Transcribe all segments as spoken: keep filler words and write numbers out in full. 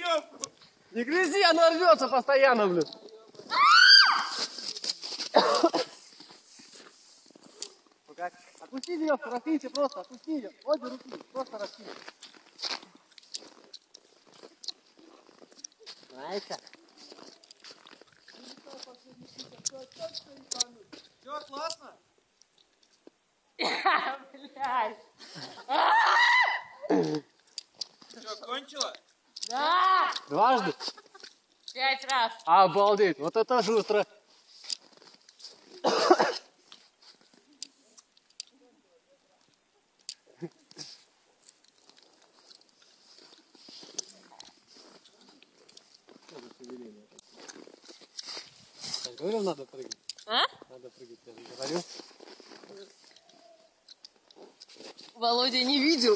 веревку. Не грызи, она рвется постоянно, блин. Отпусти веревку, раскиньте просто, отпусти ее. Обе руки, просто раскиньте. Знаете? Все, классно? Блядь. Что, кончила? Да! Дважды? Пять раз. Обалдеть, вот это жутко. Я говорил, надо прыгать. А? Надо прыгать, я же говорил. Володя не видел.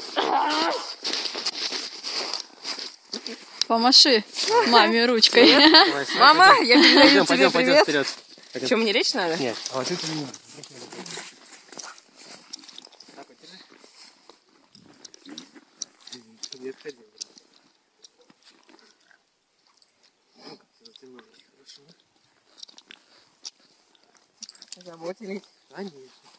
Помаши маме ручкой. Мама, я передаю тебе Пойдем, пойдем привет. вперед. Что, мне речь надо? Нет, а вот это не. Не отходи, брат. Ну-ка, затянули, хорошо. Заботились. Конечно.